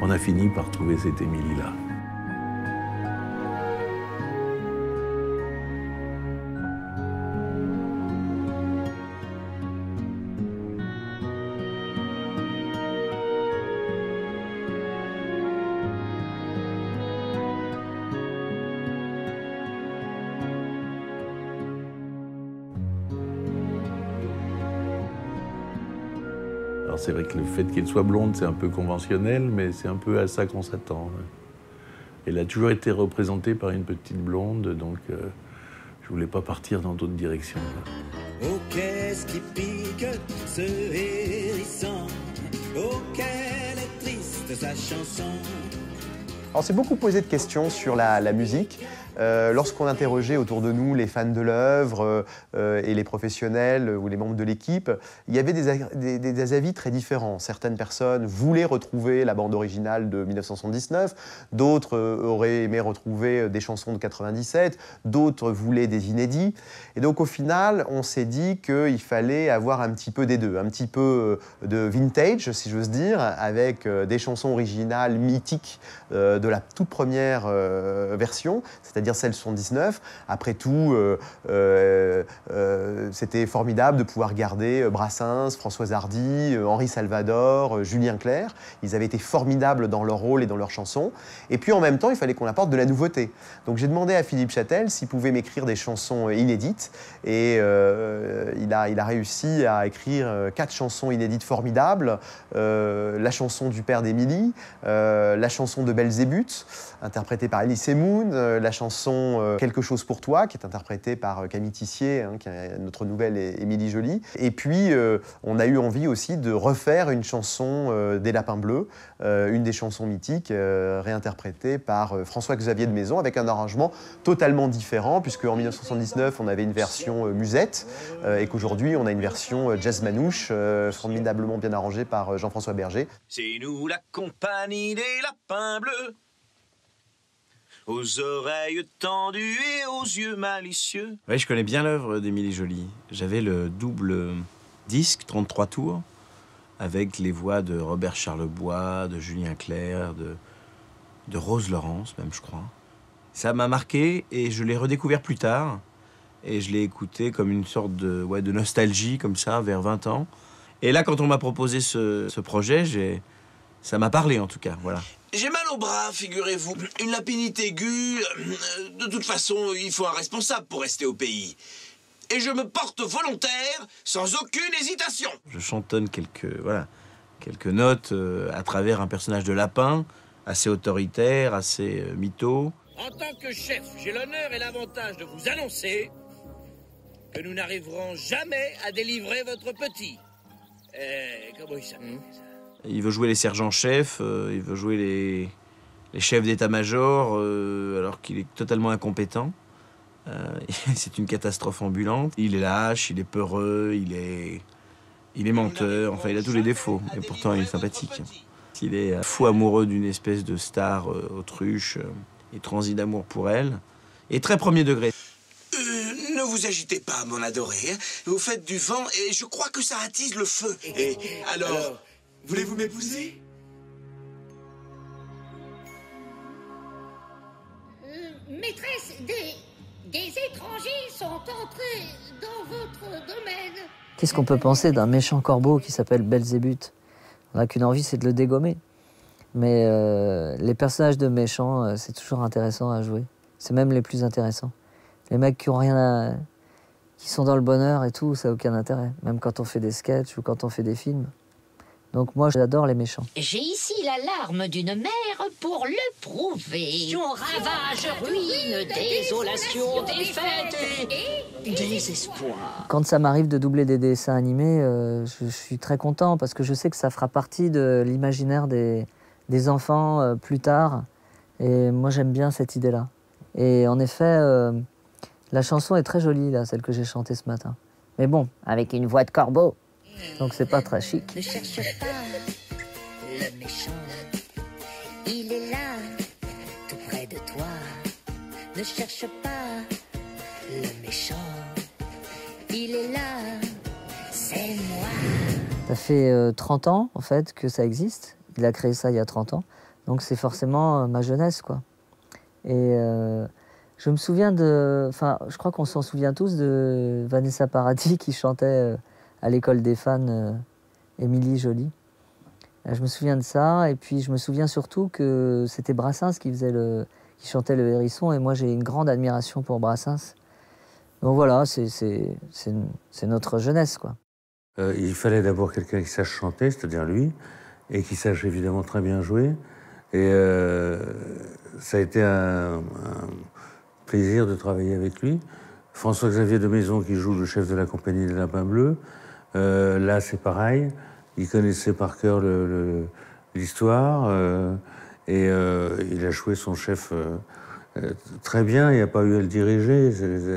on a fini par trouver cette Émilie-là. Alors c'est vrai que le fait qu'elle soit blonde, c'est un peu conventionnel, mais c'est un peu à ça qu'on s'attend. Elle a toujours été représentée par une petite blonde, donc je voulais pas partir dans d'autres directions. Oh, qu'est-ce qui pique, ce hérisson. Oh, qu'elle est triste, sa chanson. On s'est beaucoup posé de questions sur la musique. Lorsqu'on interrogeait autour de nous les fans de l'œuvre et les professionnels ou les membres de l'équipe, il y avait des avis très différents. Certaines personnes voulaient retrouver la bande originale de 1979, d'autres auraient aimé retrouver des chansons de 97, d'autres voulaient des inédits. Et donc au final, on s'est dit qu'il fallait avoir un petit peu des deux, un petit peu de vintage, si j'ose dire, avec des chansons originales mythiques de la toute première version, c'est-à-dire celle 79. Après tout, c'était formidable de pouvoir garder Brassens, Françoise Hardy, Henri Salvador, Julien Clerc. Ils avaient été formidables dans leur rôle et dans leurs chansons. Et puis en même temps, il fallait qu'on apporte de la nouveauté. Donc j'ai demandé à Philippe Châtel s'il pouvait m'écrire des chansons inédites. Et il a réussi à écrire 4 chansons inédites formidables. La chanson du père d'Émilie, la chanson de Belzébuth, interprétée par Elie Semoun, la chanson Quelque chose pour toi, qui est interprétée par Camille Tissier, hein, qui est notre nouvelle Émilie Joly. Et puis, on a eu envie aussi de refaire une chanson des Lapins Bleus, une des chansons mythiques, réinterprétée par François-Xavier de Maison, avec un arrangement totalement différent, puisque en 1979, on avait une version musette, et qu'aujourd'hui, on a une version jazz manouche, formidablement bien arrangée par Jean-François Berger. C'est nous la compagnie des Lapins Bleus, aux oreilles tendues et aux yeux malicieux. Oui, je connais bien l'œuvre d'Émilie Joly. J'avais le double disque, 33 tours, avec les voix de Robert Charlebois, de Julien Clerc, de Rose Laurence, même, je crois. Ça m'a marqué et je l'ai redécouvert plus tard. Et je l'ai écouté comme une sorte de nostalgie, comme ça, vers 20 ans. Et là, quand on m'a proposé ce projet, ça m'a parlé, en tout cas, voilà. J'ai mal au bras, figurez-vous. Une lapinite aiguë. De toute façon, il faut un responsable pour rester au pays. Et je me porte volontaire, sans aucune hésitation. Je chantonne quelques notes à travers un personnage de lapin, assez autoritaire, assez mytho. En tant que chef, j'ai l'honneur et l'avantage de vous annoncer que nous n'arriverons jamais à délivrer votre petit. Comment il s'appelle ça ? Il veut jouer les sergents-chefs, il veut jouer les chefs d'état-major, alors qu'il est totalement incompétent. C'est une catastrophe ambulante. Il est lâche, il est peureux, il est menteur, enfin il a tous les défauts, et pourtant il est sympathique. Il est fou amoureux d'une espèce de star autruche, et transi d'amour pour elle, et très premier degré. Ne vous agitez pas, mon adoré. Vous faites du vent et je crois que ça attise le feu. Et alors... voulez-vous m'épouser? Maîtresse, des étrangers sont entrés dans votre domaine. Qu'est-ce qu'on peut penser d'un méchant corbeau qui s'appelle Belzébuth? On n'a qu'une envie, c'est de le dégommer. Mais les personnages de méchants, c'est toujours intéressant à jouer. C'est même les plus intéressants. Les mecs qui ont qui sont dans le bonheur et tout, ça n'a aucun intérêt. Même quand on fait des sketchs ou quand on fait des films. Donc moi, j'adore les méchants. J'ai ici la larme d'une mère pour le prouver. Ravage, ruine, désolation, défaite et désespoir. Quand ça m'arrive de doubler des dessins animés, je suis très content parce que je sais que ça fera partie de l'imaginaire des enfants plus tard. Et moi, j'aime bien cette idée-là. Et en effet, la chanson est très jolie, là, celle que j'ai chantée ce matin. Mais bon, avec une voix de corbeau. Donc c'est pas très chic. Ne cherche pas le méchant. Il est là, tout près de toi. Ne cherche pas le méchant. Il est là, c'est moi. Ça fait 30 ans, en fait, que ça existe. Il a créé ça il y a 30 ans. Donc c'est forcément ma jeunesse, quoi. Et je me souviens de... Enfin, je crois qu'on s'en souvient tous de Vanessa Paradis qui chantait à l'école des fans Émilie Joly. Je me souviens de ça, et puis je me souviens surtout que c'était Brassens qui chantait le Hérisson, et moi j'ai une grande admiration pour Brassens. Donc voilà, c'est notre jeunesse, quoi. Il fallait d'abord quelqu'un qui sache chanter, c'est-à-dire lui, et qui sache évidemment très bien jouer. Et ça a été un plaisir de travailler avec lui. François-Xavier de Maison, qui joue le chef de la compagnie des Lapins Bleus, là c'est pareil. Il connaissait par cœur l'histoire et il a joué son chef très bien. Il n'y a pas eu à le diriger.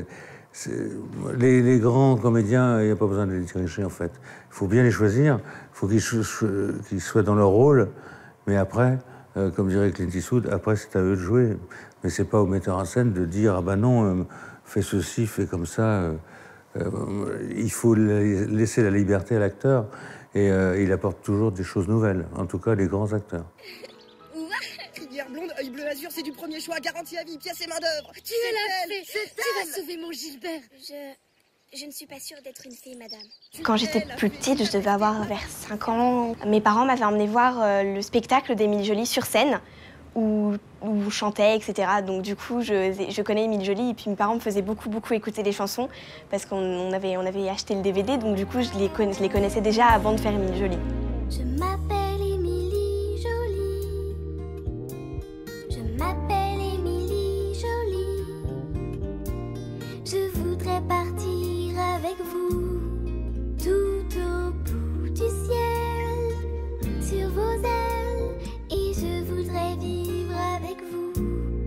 Les grands comédiens, il n'y a pas besoin de les diriger en fait. Il faut bien les choisir. Il faut qu'ils soient dans leur rôle. Mais après, comme dirait Clint Eastwood, après c'est à eux de jouer. Mais c'est pas au metteur en scène de dire ah ben non, fais ceci, fais comme ça. Il faut laisser la liberté à l'acteur. Et il apporte toujours des choses nouvelles, en tout cas les grands acteurs. Rivière blonde, œil bleu azur, c'est du premier choix, garantie à vie, pièce et main d'œuvre. Tu l'as fait, tu vas sauver mon Gilbert. Je ne suis pas sûre d'être une fille, madame. Quand j'étais plus petite, je devais avoir vers 5 ans, mes parents m'avaient emmené voir le spectacle d'Émilie Joly sur scène, où je chantais, etc. Donc du coup, je connais Émilie Joly, et puis mes parents me faisaient beaucoup écouter les chansons, parce qu'on avait acheté le DVD, donc du coup, je les connaissais déjà avant de faire Émilie Joly. Je m'appelle Émilie Joly. Je m'appelle Émilie Joly. Je voudrais partir avec vous, tout au bout du ciel, sur vos ailes, et je voudrais vivre avec vous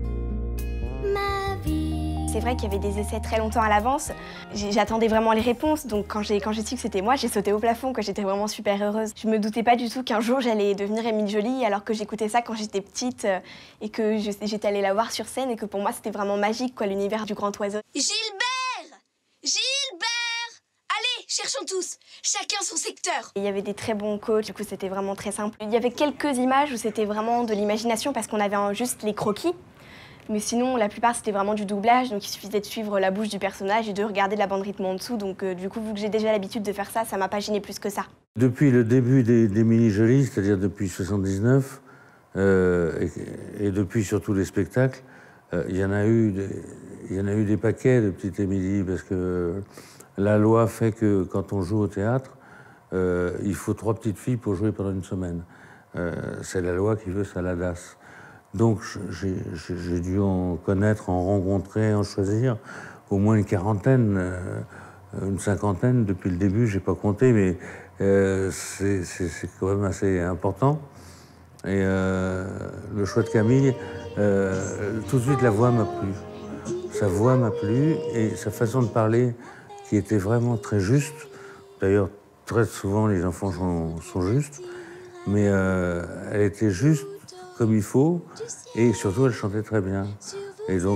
ma vie. C'est vrai qu'il y avait des essais très longtemps à l'avance. J'attendais vraiment les réponses, donc quand j'ai su que c'était moi, j'ai sauté au plafond, que j'étais vraiment super heureuse. Je me doutais pas du tout qu'un jour j'allais devenir Émilie Joly, alors que j'écoutais ça quand j'étais petite et que j'étais allée la voir sur scène, et que pour moi c'était vraiment magique, quoi, l'univers du grand oiseau. Gilbert! Gilbert! Allez, cherchons tous, chacun son secteur. Il y avait des très bons coachs, du coup c'était vraiment très simple. Il y avait quelques images où c'était vraiment de l'imagination parce qu'on avait juste les croquis. Mais sinon, la plupart, c'était vraiment du doublage, donc il suffisait de suivre la bouche du personnage et de regarder de la bande rythme en dessous. Donc du coup, vu que j'ai déjà l'habitude de faire ça, ça m'a pas gêné plus que ça. Depuis le début d'Émilie Joly, c'est-à-dire depuis 79, et depuis surtout les spectacles, il y en a eu des paquets de petites Émilie, parce que la loi fait que quand on joue au théâtre, il faut 3 petites filles pour jouer pendant une semaine. C'est la loi qui veut ça, la DAS. Donc j'ai dû en connaître, en rencontrer, en choisir au moins une quarantaine, une cinquantaine depuis le début, j'ai pas compté, mais c'est quand même assez important. Et le choix de Camille, tout de suite la voix m'a plu. Sa voix m'a plu et sa façon de parler qui était vraiment très juste. D'ailleurs, très souvent les enfants sont justes, mais elle était juste comme il faut, et surtout elle chantait très bien. Et donc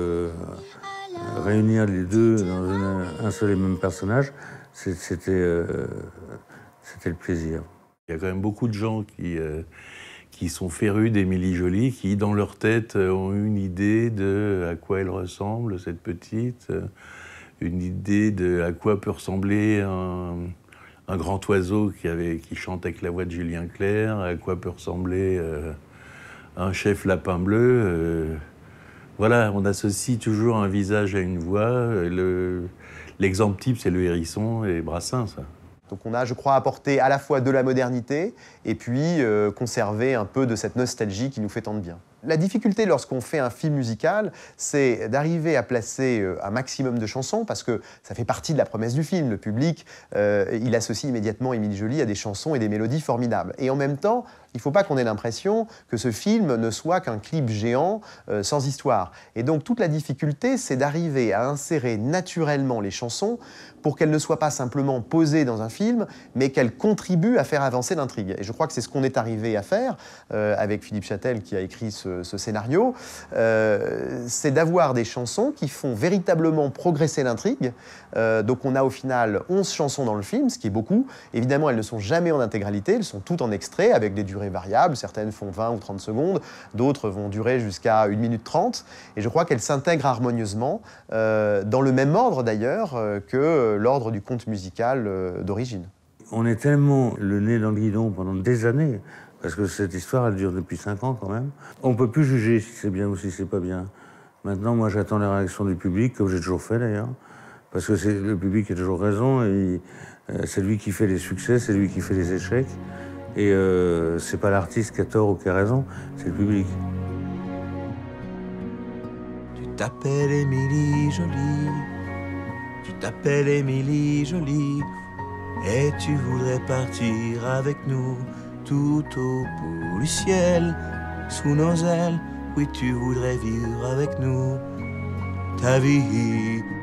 réunir les deux dans un seul et même personnage, c'était le plaisir. Il y a quand même beaucoup de gens qui sont férus d'Émilie Joly, qui dans leur tête ont une idée de à quoi elle ressemble, cette petite, une idée de à quoi peut ressembler un grand oiseau qui chante avec la voix de Julien Clerc, à quoi peut ressembler un chef lapin bleu. Voilà, on associe toujours un visage à une voix. L'exemple type, c'est le Hérisson et Brassens. Donc on a, je crois, apporté à la fois de la modernité et puis conservé un peu de cette nostalgie qui nous fait tant de bien. La difficulté lorsqu'on fait un film musical, c'est d'arriver à placer un maximum de chansons, parce que ça fait partie de la promesse du film. Le public, il associe immédiatement Émilie Joly à des chansons et des mélodies formidables. Et en même temps, il ne faut pas qu'on ait l'impression que ce film ne soit qu'un clip géant sans histoire. Et donc toute la difficulté, c'est d'arriver à insérer naturellement les chansons pour qu'elles ne soient pas simplement posées dans un film, mais qu'elles contribuent à faire avancer l'intrigue. Et je crois que c'est ce qu'on est arrivé à faire avec Philippe Châtel qui a écrit ce scénario, c'est d'avoir des chansons qui font véritablement progresser l'intrigue. Donc on a au final 11 chansons dans le film, ce qui est beaucoup. Évidemment, elles ne sont jamais en intégralité, elles sont toutes en extrait avec des durées durée variable. Certaines font 20 ou 30 secondes, d'autres vont durer jusqu'à 1 minute 30. Et je crois qu'elles s'intègrent harmonieusement, dans le même ordre d'ailleurs que l'ordre du conte musical d'origine. On est tellement le nez dans le guidon pendant des années, parce que cette histoire, elle dure depuis 5 ans quand même. On ne peut plus juger si c'est bien ou si c'est pas bien. Maintenant, moi, j'attends la réaction du public, comme j'ai toujours fait d'ailleurs, parce que le public a toujours raison, et c'est lui qui fait les succès, c'est lui qui fait les échecs, et c'est pas l'artiste qui a tort ou qui a raison, c'est le public. Tu t'appelles Émilie Jolie, tu t'appelles Émilie Jolie, et tu voudrais partir avec nous tout au bout du ciel, sous nos ailes. Oui, tu voudrais vivre avec nous ta vie.